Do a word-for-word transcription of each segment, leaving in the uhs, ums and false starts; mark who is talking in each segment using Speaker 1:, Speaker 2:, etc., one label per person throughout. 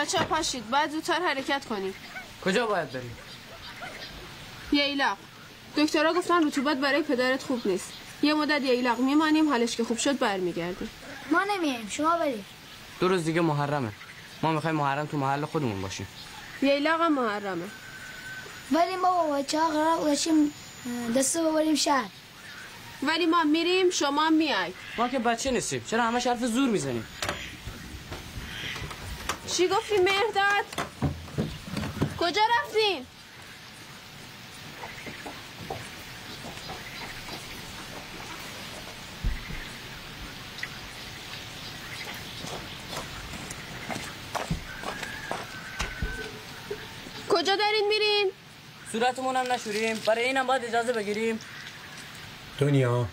Speaker 1: بچه ها پاشید، باید زودتر حرکت کنیم.
Speaker 2: کجا باید بریم؟
Speaker 1: ییلاق. دکترها گفتن رطوبت برای پدرت خوب نیست. یه مدت ییلاق میمانیم، حالش که خوب شد برمیگردیم.
Speaker 3: ما نمیایم، شما برید.
Speaker 2: دو روز دیگه محرمه. ما میخوایم محرم تو محل خودمون باشیم.
Speaker 1: ییلاق هم محرمه.
Speaker 3: ولی ما با بچه ها قرار باشیم دسته ببریم شهر.
Speaker 1: ولی ما میریم، شما هم میای.
Speaker 2: ما که بچه نیستیم، چرا همه حرف زور میزنیم؟
Speaker 1: چی گفتی مهرداد؟ کجا رفتین؟ کجا دارین میرین؟
Speaker 2: صورتمون هم نشوریم، برای اینم باید اجازه بگیریم.
Speaker 4: دنیا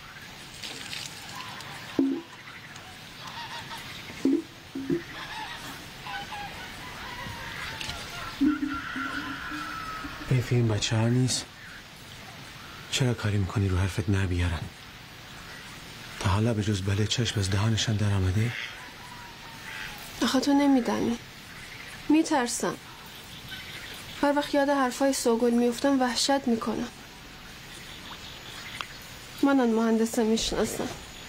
Speaker 4: حیف این بچه ها نیست. چرا کاری میکنی رو حرفت نبیارن؟ تا حالا به جز بله چشم از دهانشان در آمده؟
Speaker 1: آخه تو نمیدانی، میترسم. هر وقت یاد حرفای سوگل میفتم وحشت میکنم. من آن مهندسه میشناسم.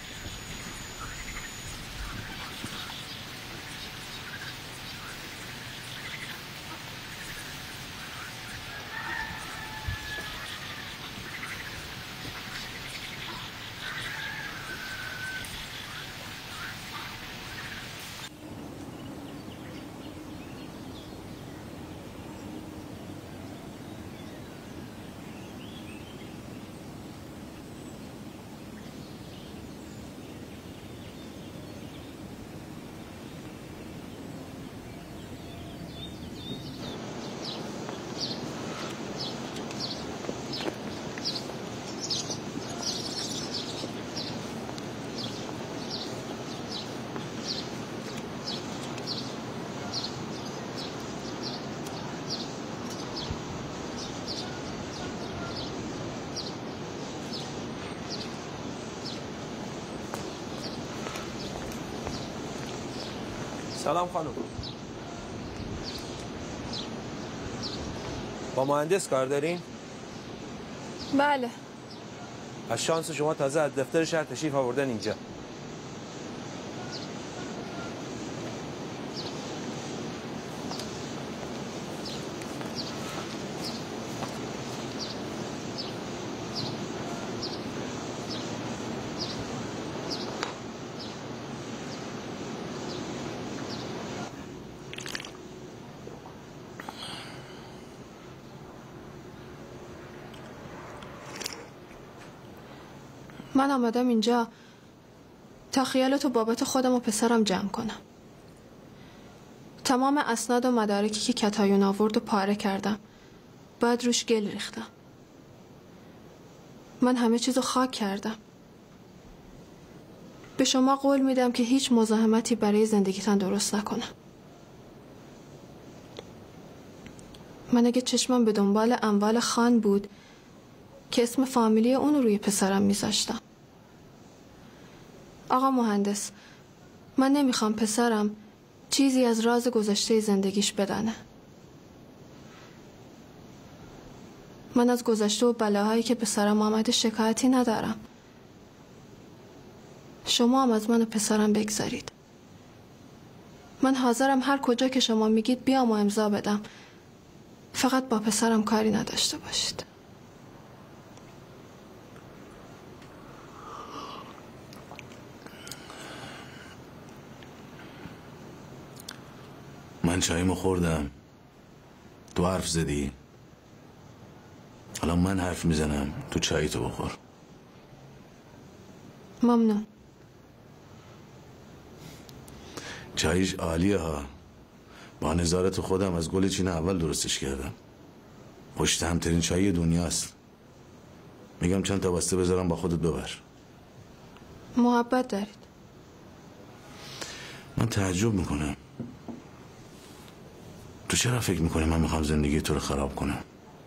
Speaker 5: سلام خانم. با مهندس کار دارین؟
Speaker 1: بله.
Speaker 5: از شانس شما تازه از دفتر شهر تشریف آوردن اینجا.
Speaker 1: من آمدم اینجا تا خیالتو بابت خودم و پسرم جمع کنم. تمام اسناد و مدارکی که کتایون آورد و پاره کردم. بعد روش گل ریختم. من همه چیزو خاک کردم. به شما قول میدم که هیچ مزاحمتی برای زندگیتان درست نکنم. من اگه چشمم به دنبال اموال خان بود که اسم فامیلی اونو روی پسرم میذاشتم. آقا مهندس، من نمیخوام پسرم چیزی از راز گذشته زندگیش بدانه. من از گذشته و بلاهایی که پسرم آمده شکایتی ندارم. شما هم از من و پسرم بگذارید. من حاضرم هر کجا که شما میگید بیام و امضا بدم. فقط با پسرم کاری نداشته باشید.
Speaker 6: من چایمو خوردم، تو حرف زدی، حالا من حرف میزنم، تو چایی تو بخور.
Speaker 1: ممنون.
Speaker 6: چایش عالیه ها. با نظارت خودم از گل چین اول درستش کردم. پشت همترین چای دنیاست. میگم چند تا بسته بذارم با خودت ببر.
Speaker 1: محبت دارید.
Speaker 6: من تعجب میکنم تو چرا فکر میکنی من میخوام زندگی تو رو خراب کنم؟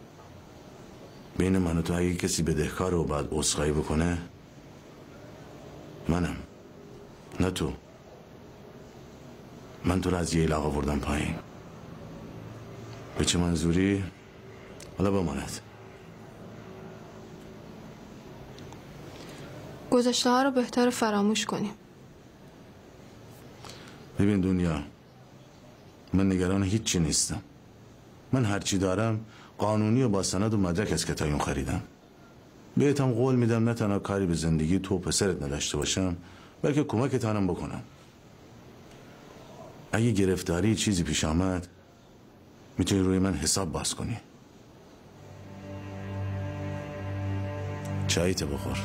Speaker 6: بین من و تو اگه کسی بدهکار و بعد عذرخواهی بکنه منم، نه تو. من تو رو از یه علاقه آوردم پایین. به چه منظوری؟ حالا بماند.
Speaker 1: گذشته ها رو بهتر فراموش کنیم.
Speaker 6: ببین دنیا، من نگران هیچی نیستم. من هرچی دارم قانونی و با سند و مدرک از کتایون خریدم. بهتم قول میدم نه تنها کاری به زندگی تو و پسرت نداشته باشم، بلکه کمکت هم بکنم. اگه گرفتاری چیزی پیش آمد میتونی روی من حساب باز کنی. چاییت بخور.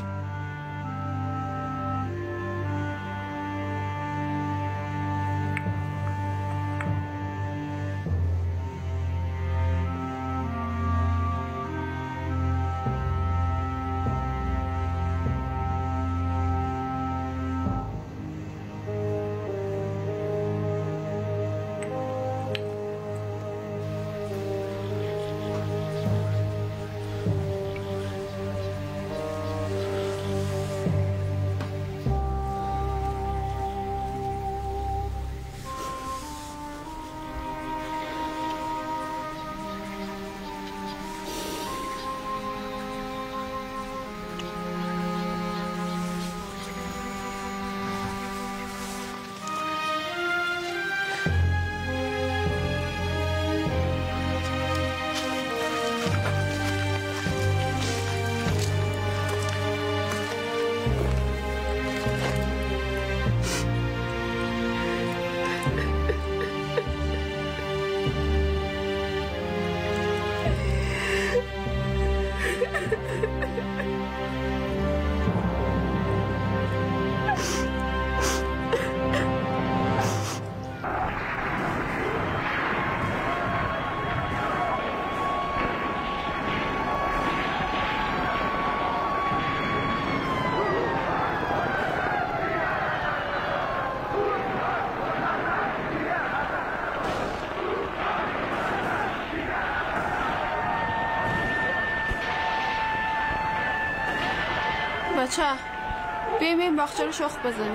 Speaker 1: بچه بیایم این باغچه رو شخ بزنیم.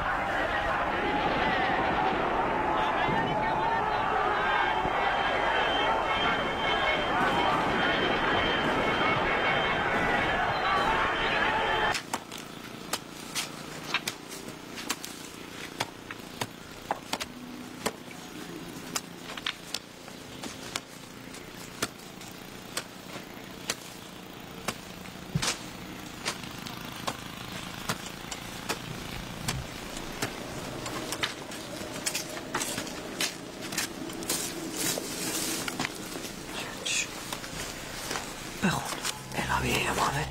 Speaker 7: بخون اعلامیه امامه.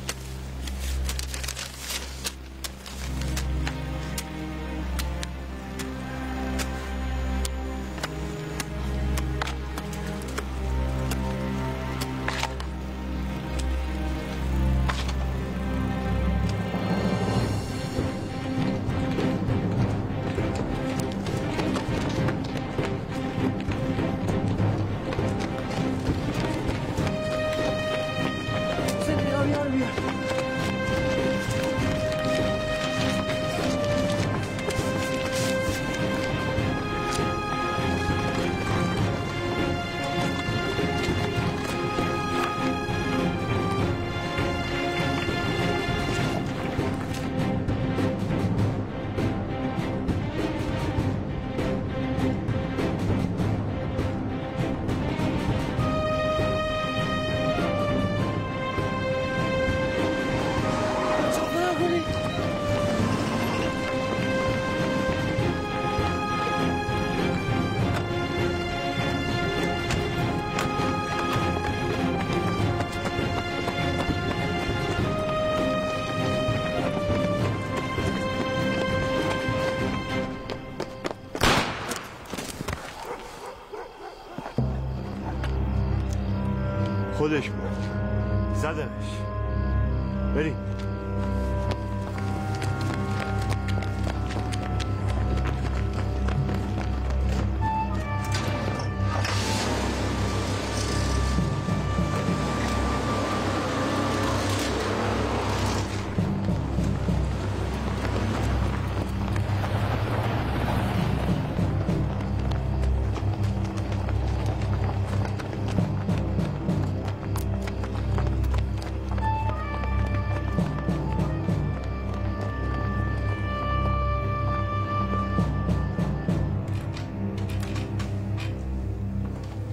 Speaker 8: خودش بود زدنش. بریم.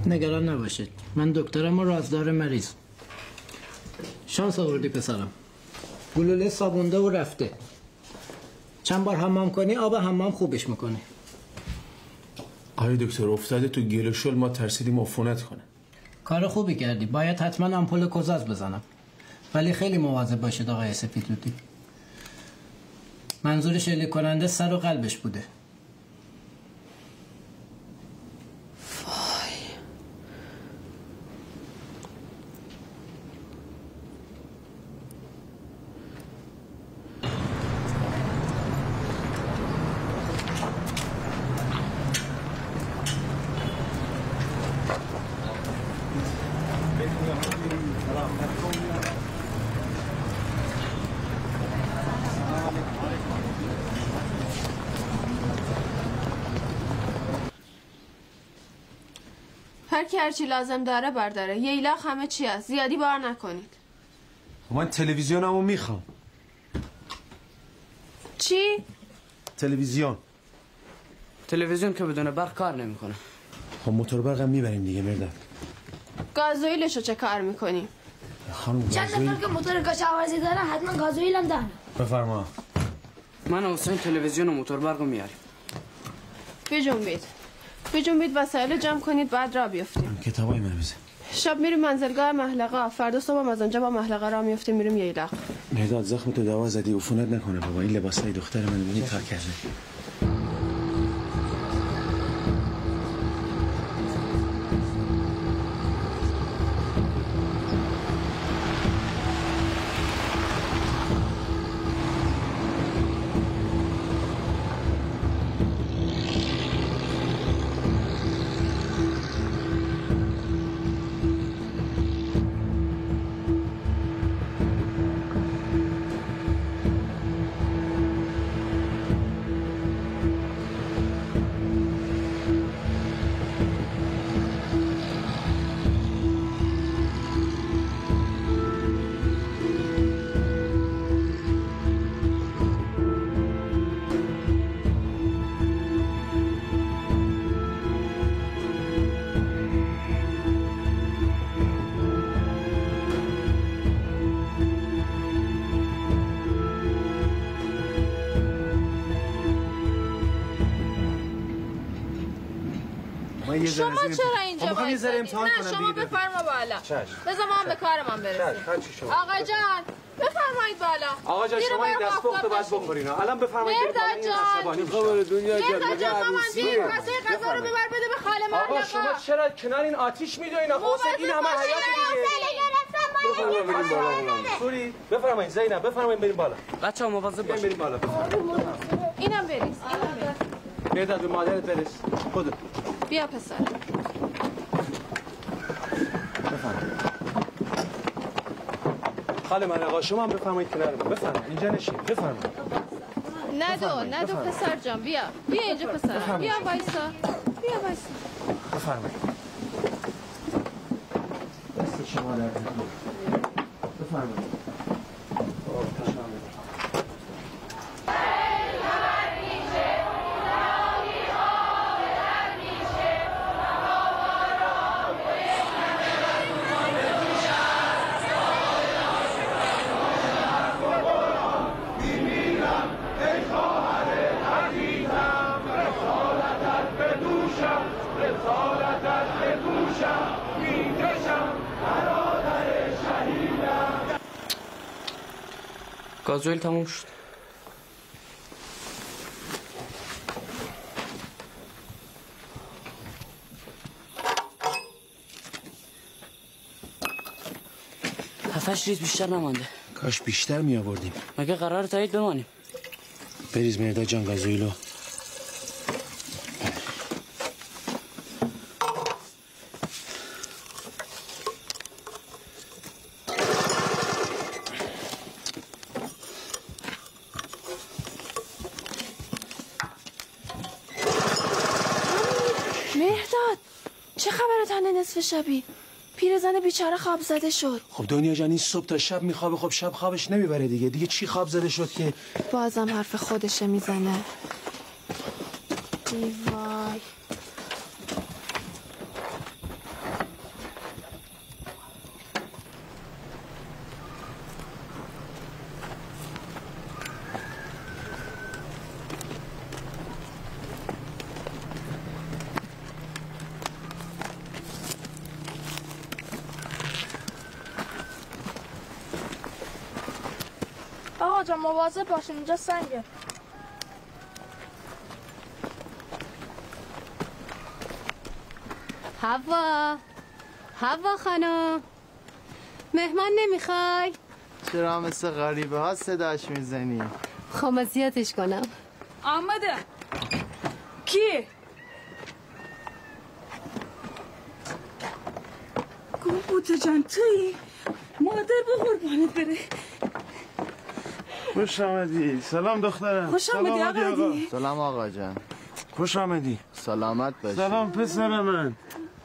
Speaker 9: نگران نباشید، من دکترم و رازدار مریض. شانس آوردی پسرم، گلوله صابونده و رفته. چند بار حمام کنی آب حمام خوبش میکنه.
Speaker 4: آره دکتر، افتاده تو گل و شل، ما ترسیدیم عفونت کنه.
Speaker 9: کار خوبی کردی، باید حتما آمپول کوزاز بزنم، ولی خیلی مواظب باشید آقای سپیدلودی. منظور شلیک کننده سر و قلبش بوده.
Speaker 1: هر کی هرچی لازم داره برداره. یه ایلاخ همه چی هست، زیادی بار نکنید.
Speaker 4: من تلویزیونمو میخوام.
Speaker 1: چی؟
Speaker 4: تلویزیون.
Speaker 2: تلویزیون که بدون برق کار نمیکنه.
Speaker 4: خب موتور برقم میبریم دیگه مرداد.
Speaker 1: گازوئیلشو چه کار میکنیم؟
Speaker 4: خانم
Speaker 3: چند نفر که موتور کشاورزی دارن حتما گازوئیل هم دارن.
Speaker 4: بفرما.
Speaker 2: من و حسین تلویزیون و موتور برق رو میاریم.
Speaker 1: بجنبید بجنبید وسایل جمع کنید، بعد را بیفتیم.
Speaker 4: کتابای من بزن.
Speaker 1: شب میریم منزلگاه محلقه، فردا صبح از اونجا با محلقه را میفتیم میریم ییلاق.
Speaker 4: مرداد زخم تو دوا زدی، عفونت نکنه بابا. این لباسای دختر من ببینید کار کرده.
Speaker 1: شما چرا اینجا وایسادید؟ نه شما بفرما بالا. بذار ما هم به کارمان برسیم. آقا جان بفرمایید بالا.
Speaker 4: آقا جان شما این دستپختو باید بخورین. الان بفرمایید برید بالا. این عصبانی خبر دنیا جان.
Speaker 1: مرداد جان مامان بیر واسه غذا رو ببر بده به خاله محلقه.
Speaker 4: آقا شما چرا کنار این آتیش میدوین؟ آقا این همه حیات دیگه. بفرمایید بریم بالا. سوری بفرمایید زینب بفرمایید بریم بالا.
Speaker 2: بچه‌ها مواظب باشید.
Speaker 4: بریم بالا.
Speaker 1: اینم بریز. اینم بریز.
Speaker 4: مرداد به مادرت برس. خودت.
Speaker 1: بیا پسر.
Speaker 4: خاله من آقا شما هم بفرمایید کنار من. بفرمایید اینجا نشین. بفرمایید.
Speaker 1: ندو ندو پسر جان بیا. بیا اینجا پسر. بیا وایسا. بیا وایسا.
Speaker 4: بفرمایید. دست شما در بفرمایید.
Speaker 2: گازوئیل تموم شد. هفتش ریز بیشتر نمانده.
Speaker 4: کاش بیشتر می آوردیم.
Speaker 2: مگه قرار تایید بمانیم؟
Speaker 4: بریز مرداد جان گازوئیلو.
Speaker 1: مهرداد چه خبره تنه نصف شبی؟ پیرزن بیچاره خواب زده شد.
Speaker 4: خب دنیا جان این صبح تا شب میخوابه، خب شب خوابش نمیبره دیگه. دیگه چی خواب زده شد که
Speaker 1: بازم حرف خودشه میزنه. ای وای
Speaker 10: جان مواظب باشین اینجا سنگه.
Speaker 11: حوا حوا خانم مهمان نمیخوای؟
Speaker 12: چرا مثل غریبه ها صداش میزنی؟
Speaker 11: خب زیادش کنم.
Speaker 10: آمده. کی؟ گلبوته جان تویی؟ مادر به قربانت بره.
Speaker 8: خوش آمدی. سلام دخترم.
Speaker 10: خوش آمدی آقا.
Speaker 12: سلام آقا جان.
Speaker 8: خوش آمدی.
Speaker 12: سلامت باشی.
Speaker 8: سلام پسر من.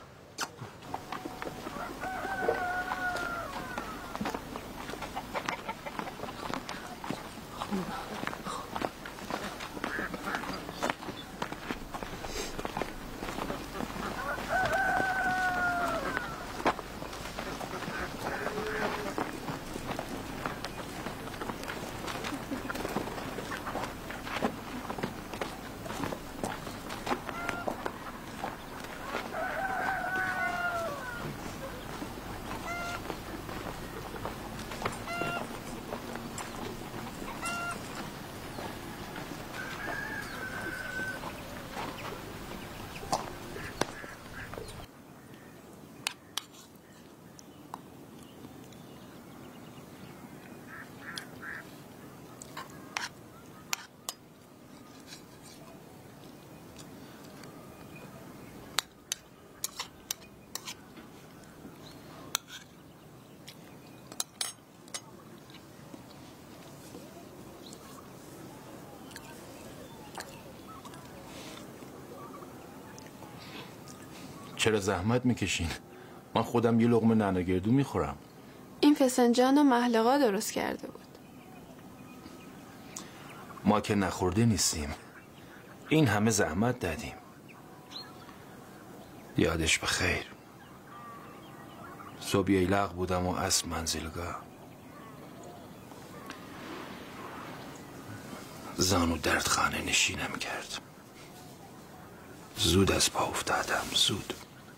Speaker 6: چرا زحمت میکشین؟ من خودم یه لقمه نعناگردو میخورم.
Speaker 1: این فسنجان و محلقا درست کرده بود.
Speaker 6: ما که نخورده نیستیم. این همه زحمت دادیم. یادش بخیر. صبح ایلق بودم و اسب منزلگاه. زانو درد خانه نشینم کرد. زود از پا افتادم. زود.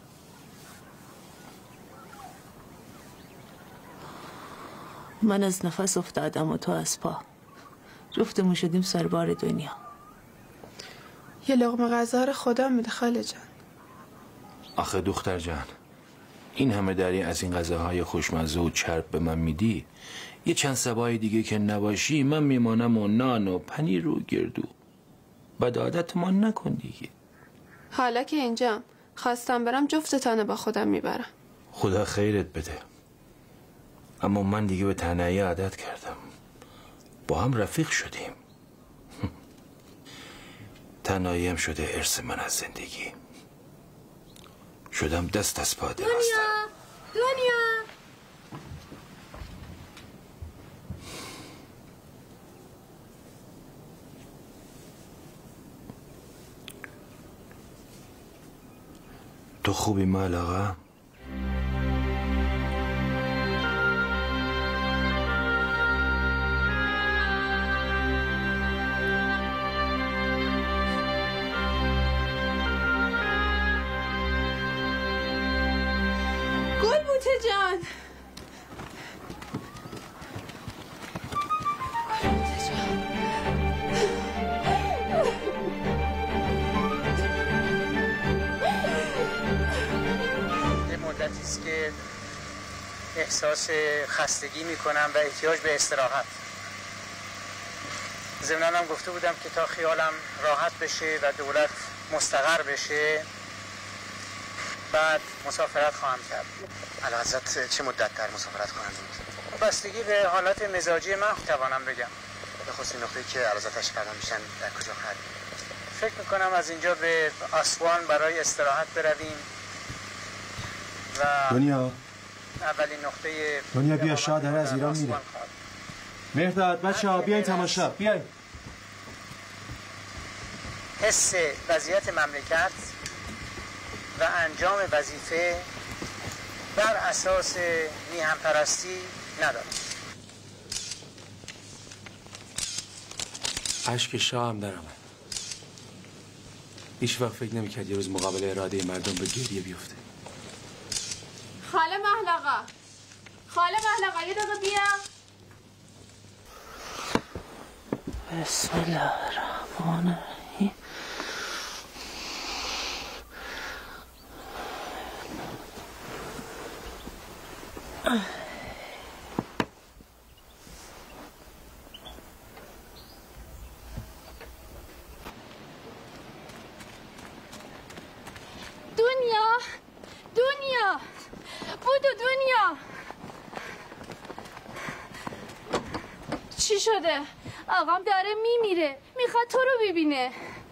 Speaker 13: من از نفس افتادم و تو از پا. جفتمون شدیم سربار دنیا.
Speaker 1: یه لقمه غذا رو خدا میده خاله جان.
Speaker 6: آخه دختر جان، این همه دری از این غذاهای خوشمزه و چرب به من میدی، یه چند سبای دیگه که نباشی من میمانم و نان و پنیر و گردو. بد عادت ما نکن دیگه.
Speaker 1: حالا که اینجام خواستم برم جفتتانه با خودم میبرم.
Speaker 6: خدا خیرت بده. اما من دیگه به تنهایی عادت کردم. با هم رفیق شدیم. تنهایی هم شده ارث من از زندگی. شدم دست از پا درازتر.
Speaker 11: دنیا دنیا
Speaker 6: تو خوبی مال آقا؟
Speaker 1: گلبوته جان. گلبوته جان.
Speaker 14: یه مدتی است که احساس خستگی میکنم و احتیاج به استراحت. ضمناً هم گفته بودم که تا خیالم راحت بشه و دولت مستقر بشه بعد مسافرت خواهم کرد.
Speaker 15: علاوه چه مدت در مسافرت خواهند بود؟
Speaker 14: بستگی به حالت مزاجی من توانم بگم.
Speaker 15: به خصوص نقطه‌ای که علاوه تشریف فرما میشن در کجا خواهد بود؟
Speaker 14: فکر میکنم از اینجا به آسوان برای استراحت برویم و
Speaker 4: دنیا
Speaker 14: اولین نقطه
Speaker 4: دنیا بیا شاه داره از ایران میره. مهرداد بچه ها بیاین تماشا بیاین.
Speaker 14: حس وضعیت مملکت و انجام وظیفه بر اساس میهن پرستی ندارم.
Speaker 4: اشک شاه هم در آمد. هیچ وقت فکر نمی‌کرد یه روز مقابل اراده مردم به گریه بیفته.
Speaker 1: خاله محلقا خاله محلقا یه دقیقه بیا.
Speaker 13: بسم الله الرحمن الرحیم.
Speaker 11: دنیا دنیا بودو دنیا چی شده؟ آقام داره میمیره، میخواد تو رو ببینه.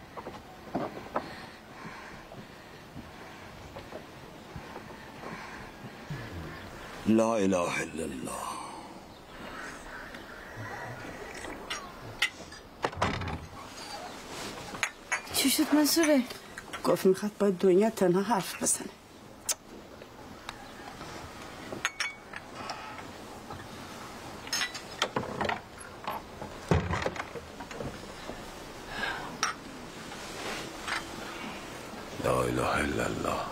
Speaker 16: لا اله الا الله.
Speaker 10: چی شد منصوره؟
Speaker 17: گفت میخواد با دنیا تنها حرف بزنه.
Speaker 6: لا اله الا الله.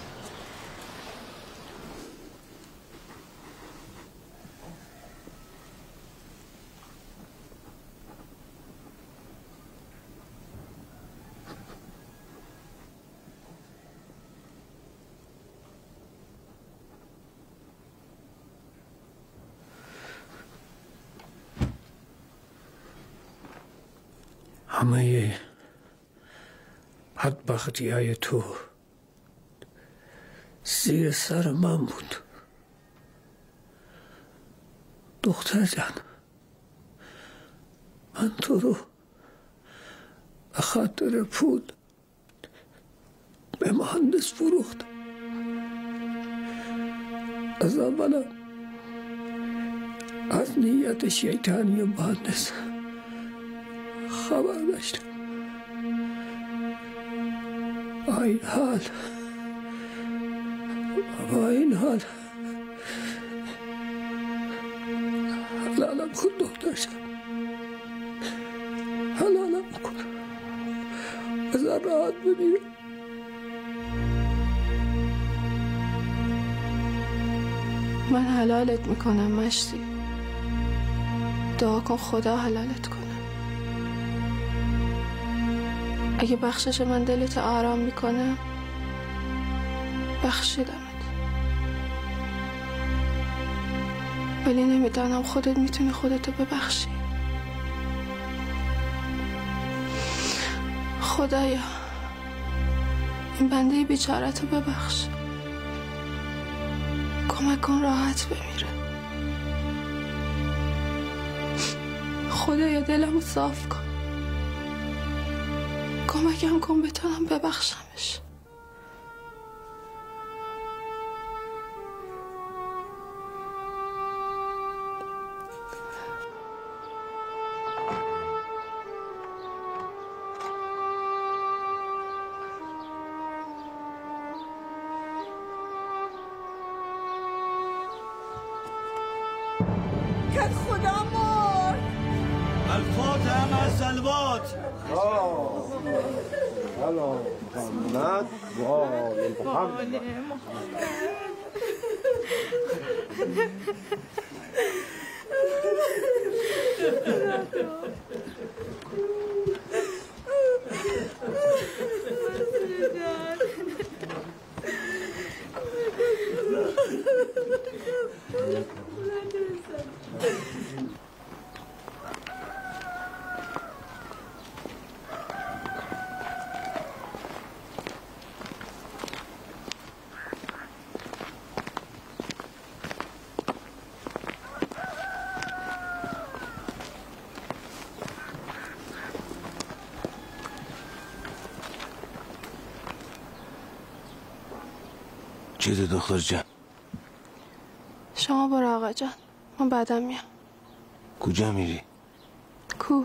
Speaker 18: همه بدبختی های تو زیر سر من بود. دختر جان، من تو رو به خاطر پول به مهندس فروختم. از اولا از نیت شیطانی مهندس خبر داشتم. با این حال با این حال حلالم کن دختر شد، حلالم کن، بذار راحت بمیرم.
Speaker 1: من حلالت میکنم مشتی. دعا کن خدا حلالت کنه. اگه بخشش من دلت آرام میکنه بخشیدمت، ولی نمیدانم خودت میتونی خودتو ببخشی. خدایا این بنده بیچاره‌تو ببخش، کمک کن راحت بمیره. خدایا دلمو صاف کن، کمکم کن بتونم ببخشمش.
Speaker 10: که خدا مرد.
Speaker 16: الفاتحه مع الصلوات.
Speaker 5: هلا محمد و آل محمد.
Speaker 4: چیه دختر جان؟
Speaker 1: شما برو آقا جان، من بعدم میام.
Speaker 4: کجا میری؟
Speaker 1: کوه.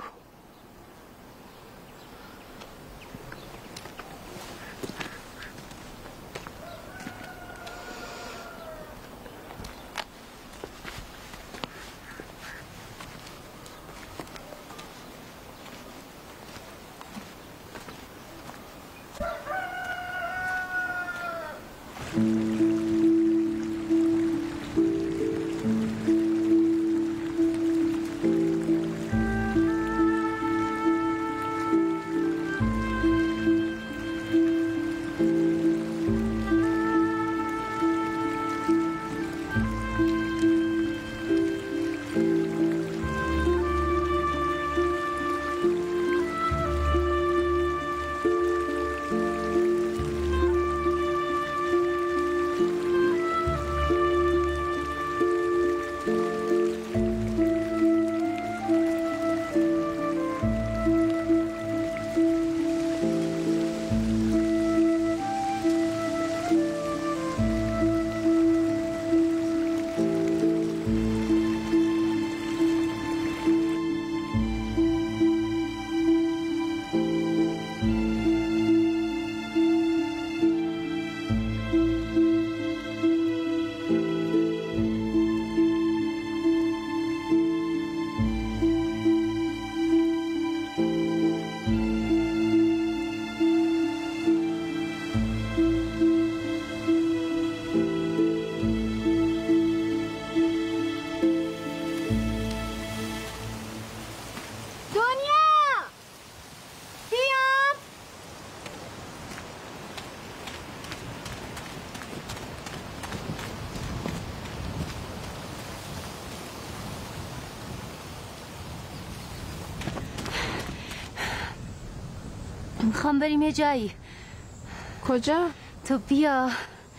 Speaker 11: میخوام بریم یه جایی.
Speaker 1: کجا؟
Speaker 11: تو بیا.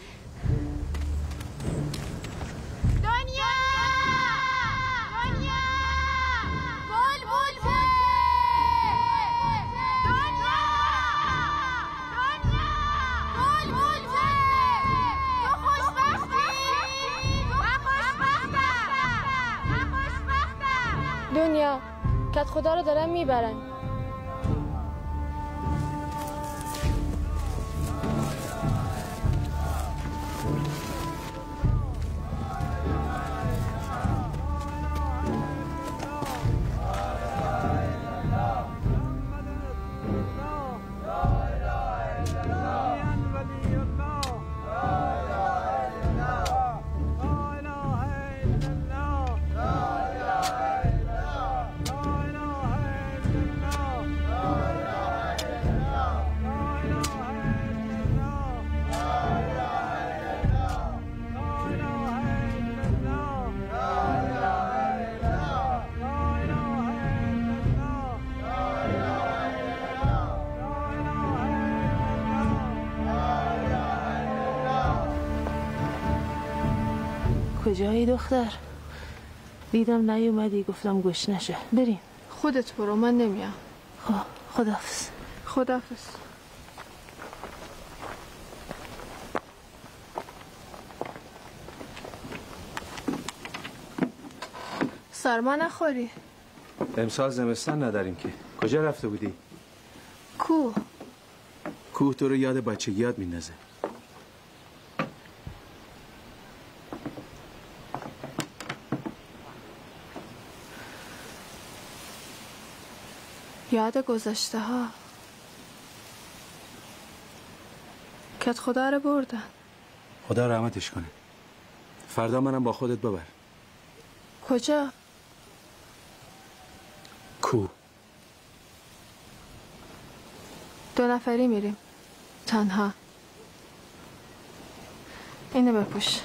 Speaker 1: دنیا کت خدا رو دارن میبرن.
Speaker 13: کجایی دختر؟ دیدم نیومدی گفتم گوش نشه. بریم.
Speaker 1: خودت برو، من نمیام.
Speaker 13: خب خداحافظ.
Speaker 1: خداحافظ. سرما نخوری.
Speaker 4: امسال زمستان نداریم که. کجا رفته بودی؟
Speaker 1: کوه.
Speaker 4: کوه تو رو یاد بچگیات میندازه.
Speaker 1: یاد گذشته ها. کت خدا رو بردن.
Speaker 4: خدا رحمتش کنه. فردا منم با خودت ببر.
Speaker 1: کجا؟
Speaker 4: کو.
Speaker 1: دو نفری میریم. تنها. اینو بپوش.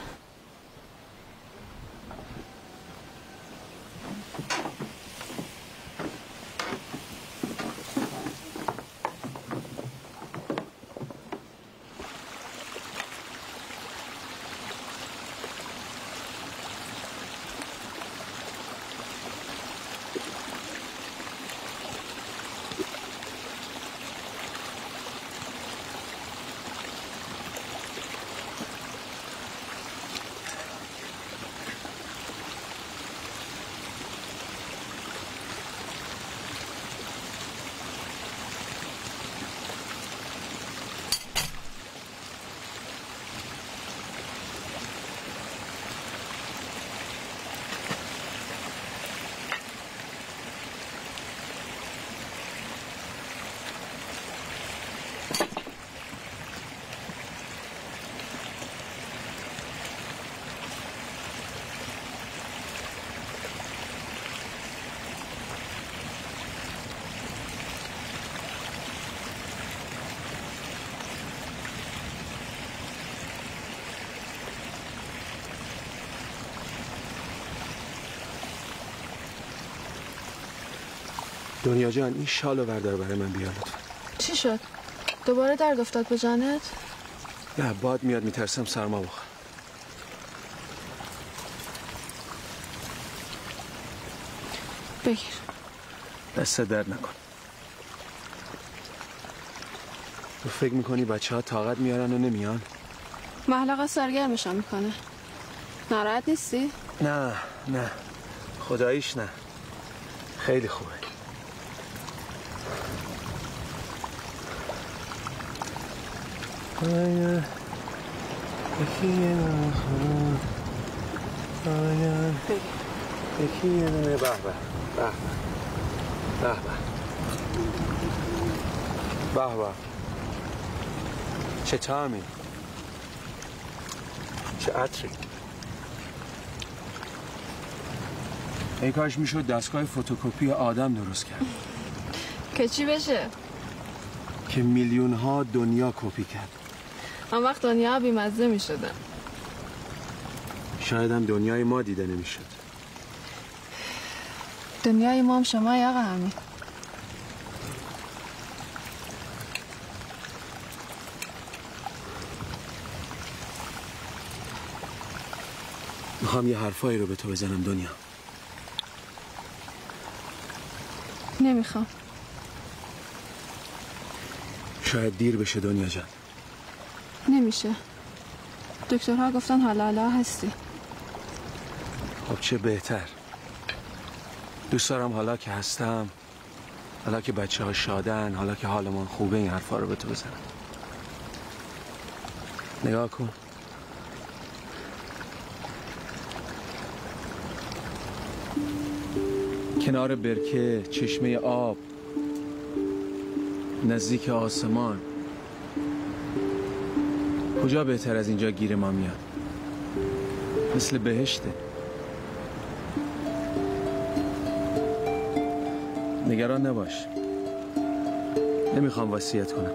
Speaker 4: دنیا جان این شالو بردار برای من بیار لطفا.
Speaker 1: چی شد؟ دوباره درد افتاد به جانت؟
Speaker 4: نه باد میاد میترسم سرما بخورم.
Speaker 1: بگیر.
Speaker 4: دست درد نکن. تو فکر میکنی بچه ها طاقت میارن و نمیان؟
Speaker 1: محلقه سرگرمشان میکنه. ناراحت نیستی؟
Speaker 4: نه نه خداییش نه. خیلی خوبه. آیا یکی یه نخواه آیا یکی یه نخواه به به به به به به به چه طعمی چه عطری. ای کاش میشد دستگاه فتوکپی آدم درست کرد
Speaker 1: که چی بشه؟
Speaker 4: که میلیون ها دنیا کپی کرد.
Speaker 1: آن وقت دنیا بیمزه می شدن.
Speaker 4: شاید هم دنیای ما دیده نمی شد.
Speaker 1: دنیای ما هم شما یا آقا همین.
Speaker 4: میخوام یه حرفایی رو به تو بزنم دنیا.
Speaker 1: نمیخوام.
Speaker 4: شاید دیر بشه دنیا جان.
Speaker 1: نمیشه. دکترها گفتن حالا حالا هستی.
Speaker 4: خب چه بهتر. دوست دارم حالا که هستم، حالا که بچه ها شادن، حالا که حالمون خوبه این حرفا رو به تو بزنم. نگاه کن. کنار برکه، چشمه آب، نزدیک آسمان، کجا بهتر از اینجا گیر ما میاد؟ مثل بهشته. نگران نباش، نمیخوام وصیت کنم.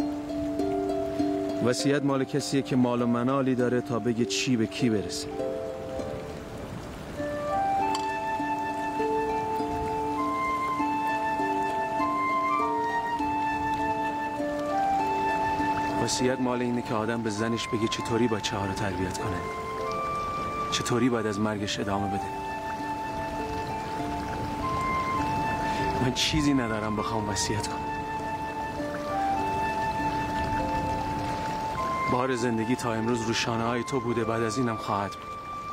Speaker 4: وصیت مال کسیه که مال و منالی داره تا بگه چی به کی برسه. وصیت مال اینه که آدم به زنش بگه چطوری بچه ها رو تربیت کنه، چطوری باید از مرگش ادامه بده. من چیزی ندارم بخوام وصیت کنم. بار زندگی تا امروز رو شانه های تو بوده، بعد از اینم خواهد بود.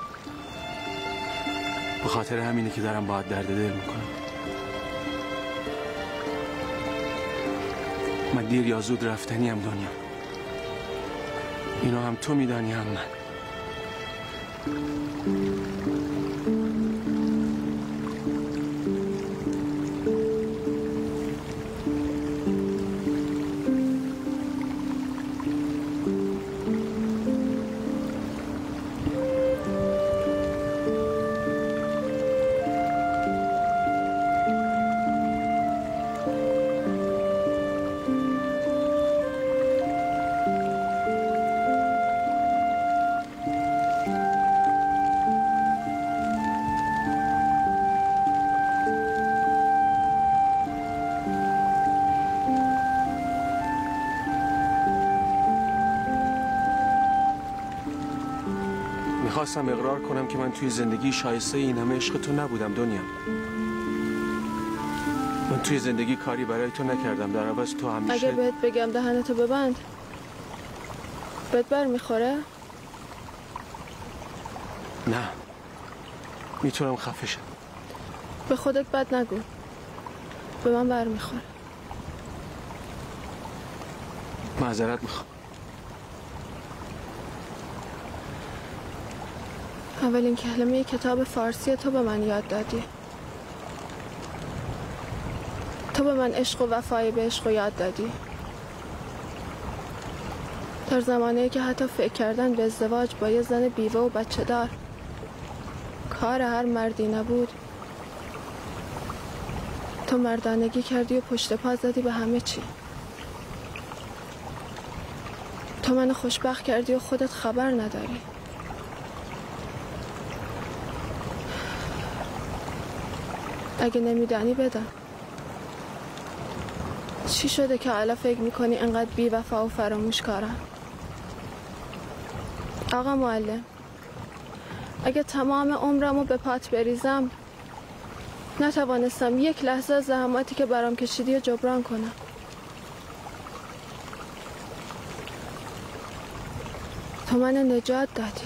Speaker 4: به خاطر همینه که دارم باید درد دل میکنم. من دیر یا زود رفتنی هم دنیا. اینو هم تو میدانی هم من. خواستم اقرار کنم که من توی زندگی شایسته این همه عشق تو نبودم دنیا. من توی زندگی کاری برای تو نکردم، در عوض تو همیشه.
Speaker 1: اگه بهت بگم دهنتو ببند بهت بر میخوره؟
Speaker 4: نه، میتونم خفه شم.
Speaker 1: به خودت بد نگو، به من بر میخوره.
Speaker 4: معذرت میخوام.
Speaker 1: اولین کلمه کتاب فارسی تو به من یاد دادی. تو به من عشق و وفای به عشق و یاد دادی. در زمانه‌ای که حتی فکر کردن به ازدواج با یه زن بیوه و بچه دار کار هر مردی نبود، تو مردانگی کردی و پشت پا زدی به همه چی. تو منو خوشبخت کردی و خودت خبر نداری. اگه نمیدانی بدم. چی شده که حالا فکر میکنی انقدر بی وفا و فراموش کارم؟ آقا معلم، اگه تمام عمرمو به پات بریزم نتوانستم یک لحظه از زحماتی که برام کشیدی و جبران کنم. تو منو نجات دادی،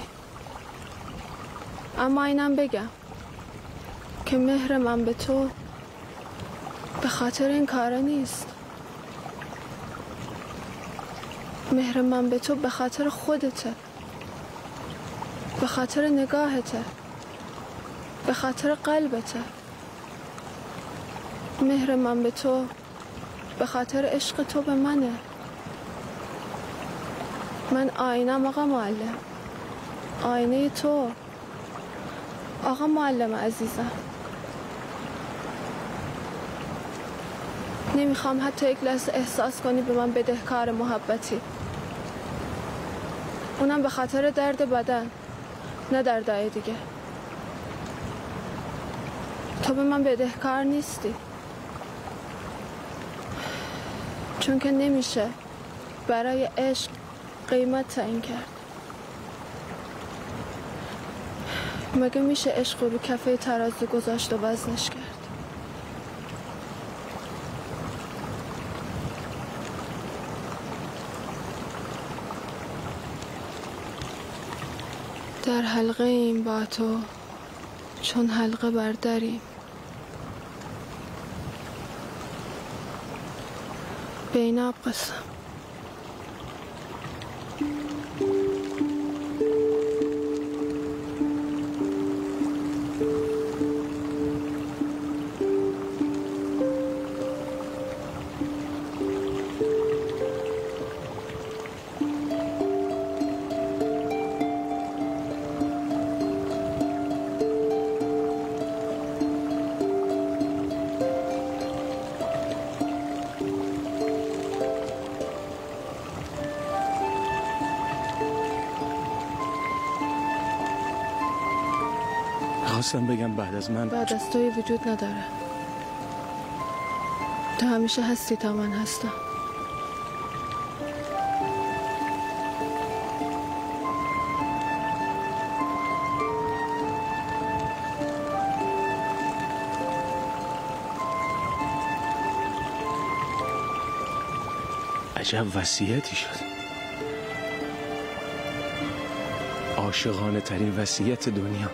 Speaker 1: اما اینم بگم که مهر من به تو به خاطر این کارا نیست. مهر من به تو به خاطر خودته، به خاطر نگاهته، به خاطر قلبته. مهر من به تو به خاطر عشق تو به منه. من آینم آقا معلم، آینه تو آقا معلم عزیزم. نمیخوام حتی یک لحظه احساس کنی به من بدهکار محبتی، اونم به خاطر درد بدن، نه دردای دیگه. تو به من بدهکار نیستی، چون که نمیشه برای عشق قیمت تعیین کرد. مگه میشه عشق رو کفه ترازو گذاشت و وزنش کرد؟ در حلقه این با تو چون حلقه برداریم، بیناب قسم.
Speaker 4: خواستم بگم بعد از من
Speaker 1: بعد از توی وجود نداره. تو همیشه هستی تا من هستم.
Speaker 4: عجب وصیتی شد. عاشقانه ترین وصیت دنیا.